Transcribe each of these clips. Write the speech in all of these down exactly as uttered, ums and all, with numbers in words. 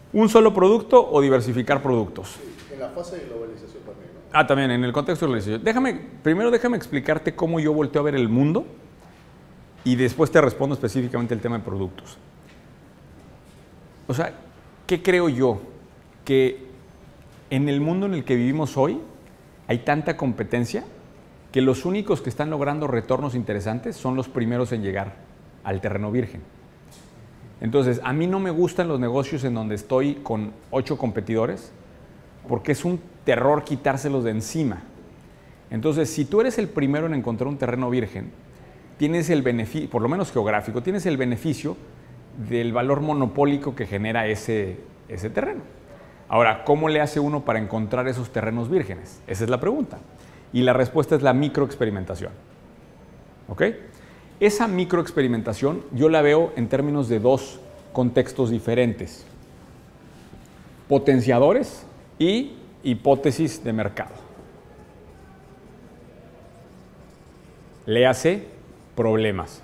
¿Un solo producto o diversificar productos? Sí, en la fase de globalización también, ¿no? Ah, también, en el contexto de globalización. Déjame, primero déjame explicarte cómo yo volteo a ver el mundo y después te respondo específicamente el tema de productos. O sea, ¿qué creo yo? Que en el mundo en el que vivimos hoy hay tanta competencia que los únicos que están logrando retornos interesantes son los primeros en llegar al terreno virgen. Entonces, a mí no me gustan los negocios en donde estoy con ocho competidores porque es un terror quitárselos de encima. Entonces, si tú eres el primero en encontrar un terreno virgen, tienes el beneficio, por lo menos geográfico, tienes el beneficio del valor monopólico que genera ese, ese terreno. Ahora, ¿cómo le hace uno para encontrar esos terrenos vírgenes? Esa es la pregunta. Y la respuesta es la microexperimentación. ¿Ok? Esa microexperimentación yo la veo en términos de dos contextos diferentes. Potenciadores y hipótesis de mercado. Léase problemas.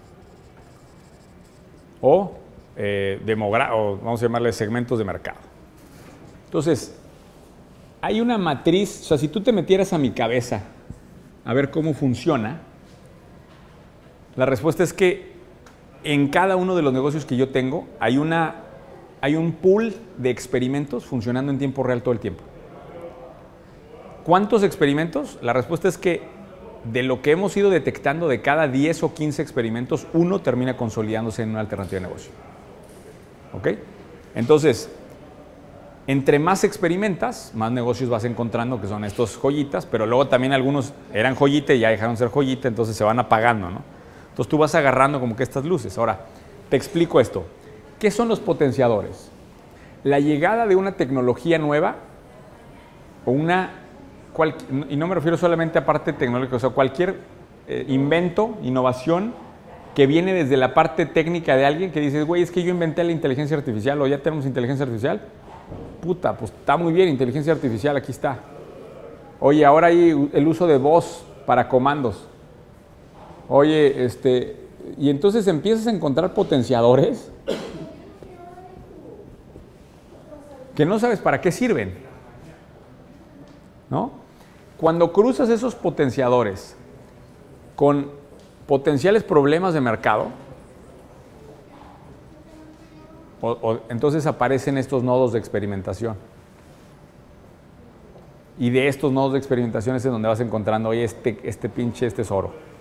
O, eh, o vamos a llamarle segmentos de mercado. Entonces, hay una matriz, o sea, si tú te metieras a mi cabeza a ver cómo funciona, la respuesta es que en cada uno de los negocios que yo tengo hay, una, hay un pool de experimentos funcionando en tiempo real todo el tiempo. ¿Cuántos experimentos? La respuesta es que de lo que hemos ido detectando de cada diez o quince experimentos, uno termina consolidándose en una alternativa de negocio. ¿Ok? Entonces, entre más experimentas, más negocios vas encontrando que son estos joyitas, pero luego también algunos eran joyita y ya dejaron de ser joyita, entonces se van apagando, ¿no? Entonces tú vas agarrando como que estas luces. Ahora, te explico esto. ¿Qué son los potenciadores? La llegada de una tecnología nueva o una, cual, y no me refiero solamente a parte tecnológica, o sea, cualquier eh, invento, innovación que viene desde la parte técnica de alguien que dices, güey, es que yo inventé la inteligencia artificial o ya tenemos inteligencia artificial. Puta, pues está muy bien, inteligencia artificial, aquí está. Oye, ahora hay el uso de voz para comandos. Oye, este, y entonces empiezas a encontrar potenciadores que no sabes para qué sirven, ¿no? Cuando cruzas esos potenciadores con potenciales problemas de mercado, o, o, entonces aparecen estos nodos de experimentación. Y de estos nodos de experimentación es en donde vas encontrando, oye, este, este pinche, este es oro.